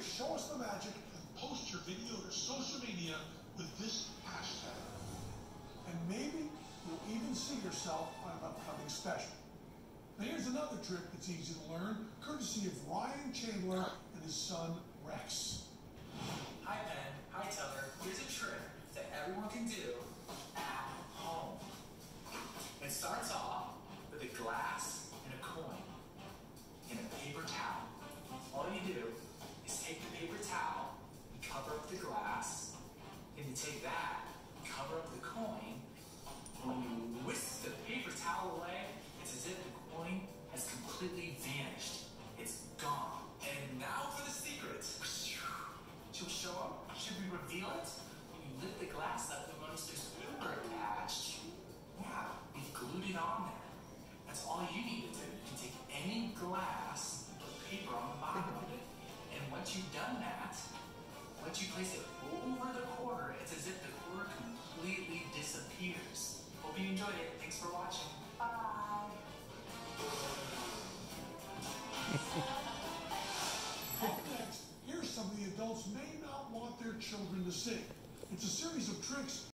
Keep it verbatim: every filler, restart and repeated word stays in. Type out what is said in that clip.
Show Us the Magic and post your video to social media with this hashtag. And maybe you'll even see yourself on an upcoming special. Now here's another trick that's easy to learn, courtesy of Ryan Chandler and his son, Rex. Hi, Ben. Hi, Teller. Here's a trick that everyone can do at home. It starts off with a glass and a coin and a paper towel. All you do is take the paper towel, you cover up the glass, and you take that, cover up the coin. When you whisk the paper towel away, it's as if the coin has completely vanished. It's gone. And now for the secret. She'll show up. Should we reveal it? When you lift the glass up, you'll notice there's paper attached. Yeah, we've glued it on there. That's all you need to do. You can take any glass and put paper on the bottom of it. And once you've done that, once you place it over the corner, it's as if the corner completely disappears. Hope you enjoyed it. Thanks for watching. Bye. Up next, here's something adults may not want their children to see. It's a series of tricks